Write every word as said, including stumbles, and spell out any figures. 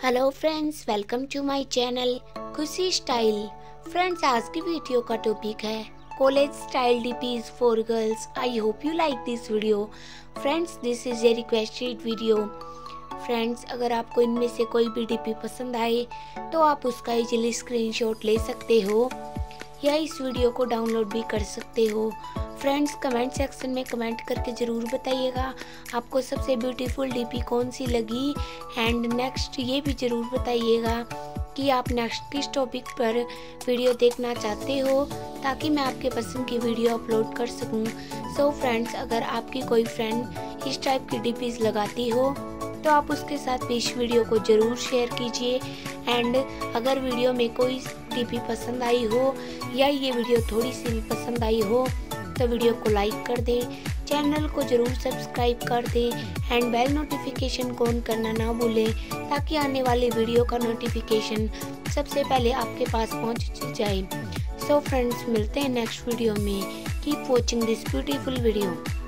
Hello friends, welcome to my channel Khushi style. Friends, आज की video का टॉपिक है college style DPs for girls. I hope you like this video. Friends, this is a requested video. Friends, अगर आपको इनमें से कोई भी डीपी पसंद आए तो आप उसका इजीली स्क्रीनशॉट ले सकते हो या इस वीडियो को डाउनलोड भी कर सकते हो। फ्रेंड्स, कमेंट सेक्शन में कमेंट करके ज़रूर बताइएगा आपको सबसे ब्यूटीफुल डीपी कौन सी लगी। एंड नेक्स्ट ये भी ज़रूर बताइएगा कि आप नेक्स्ट किस टॉपिक पर वीडियो देखना चाहते हो ताकि मैं आपके पसंद की वीडियो अपलोड कर सकूं। सो फ्रेंड्स, अगर आपकी कोई फ्रेंड इस टाइप की डीपीज लगाती हो तो आप उसके साथ भी इस वीडियो को ज़रूर शेयर कीजिए। एंड अगर वीडियो में कोई डीपी पसंद आई हो या ये वीडियो थोड़ी सी भी पसंद आई हो तो वीडियो को लाइक कर दें, चैनल को ज़रूर सब्सक्राइब कर दें एंड बेल नोटिफिकेशन को ऑन करना ना भूलें ताकि आने वाली वीडियो का नोटिफिकेशन सबसे पहले आपके पास पहुंच जाए। सो फ्रेंड्स, मिलते हैं नेक्स्ट वीडियो में। Keep watching this beautiful video.